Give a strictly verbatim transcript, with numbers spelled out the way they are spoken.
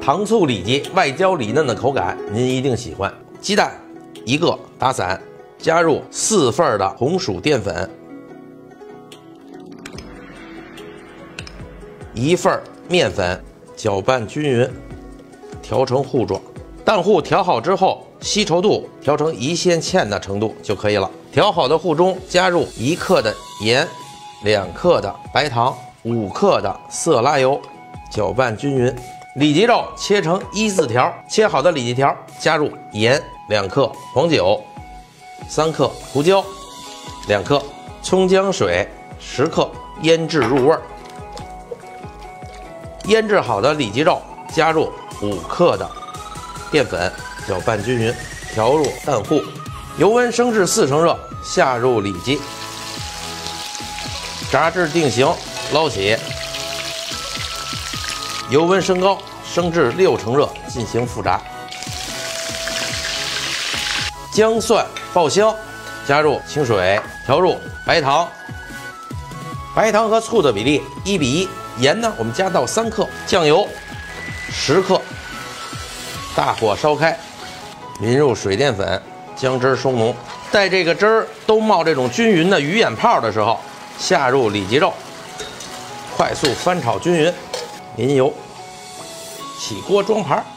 糖醋里脊外焦里嫩的口感，您一定喜欢。鸡蛋一个打散，加入四份的红薯淀粉，一份面粉，搅拌均匀，调成糊状。蛋糊调好之后，稀稠度调成一线芡的程度就可以了。调好的糊中加入一克的盐，两克的白糖，五克的色拉油，搅拌均匀。里脊肉切成一字条，切好的里脊条加入盐两克，黄酒三克，胡椒两克，葱姜水十克，腌制入味儿。腌制好的里脊肉加入五克的淀粉，搅拌均匀，调入蛋糊，油温升至四成热，下入里脊，炸至定型，捞起。油温升高，升至六成热，进行复炸。姜蒜爆香，加入清水，调入白糖，白糖和醋的比例一比一，盐呢我们加到三克，酱油十克，大火烧开，淋入水淀粉，姜汁收浓。待这个汁儿都冒这种均匀的鱼眼泡的时候，下入里脊肉，快速翻炒均匀，淋油，起锅装盘。